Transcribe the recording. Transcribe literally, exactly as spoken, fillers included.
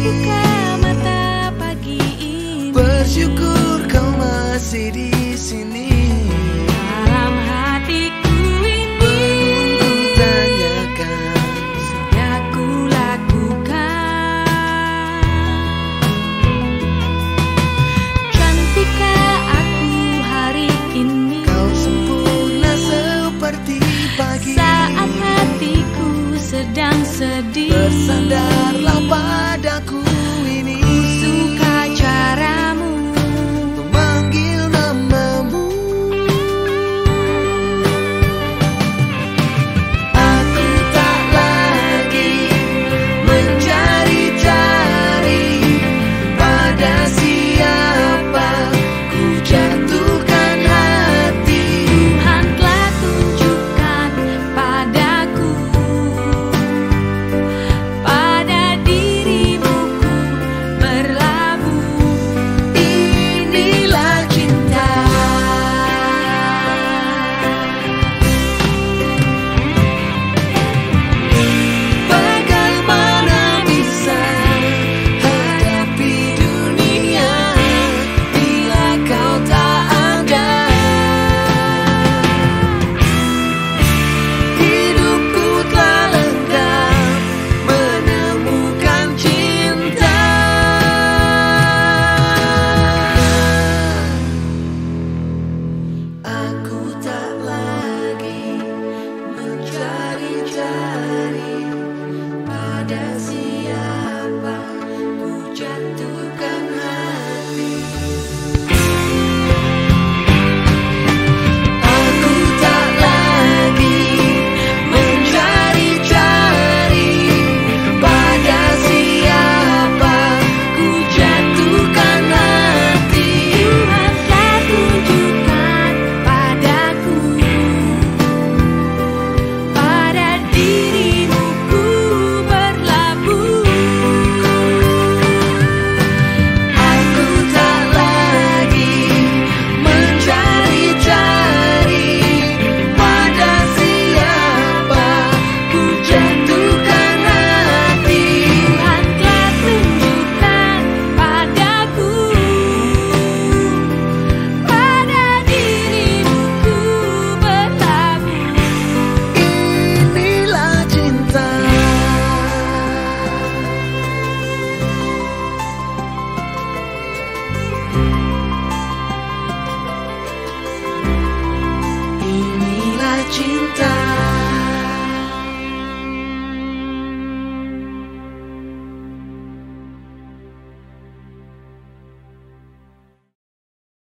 buka mata pagi ini. Bersyukur kau masih di sini. Dalam hatiku ini Ku tanyakan, sudah ku lakukan. Cantikkah aku hari ini? kau sempurna seperti pagi. Saat hatiku sedang sedih, Bersandarlah padaku ini. ku suka caramu Memanggil namamu. Aku tak lagi mencari-cari pada siapa ku jatuhkan hati. Tuhan telah tunjukkan padaku, pada dirimu ku berlabuh. Inilah cinta. Bagaimana bisa hadapi dunia bila kau tak ada? Hidupku telah lengkap menemukan cinta. Aku tak lagi mencari-cari pada siapa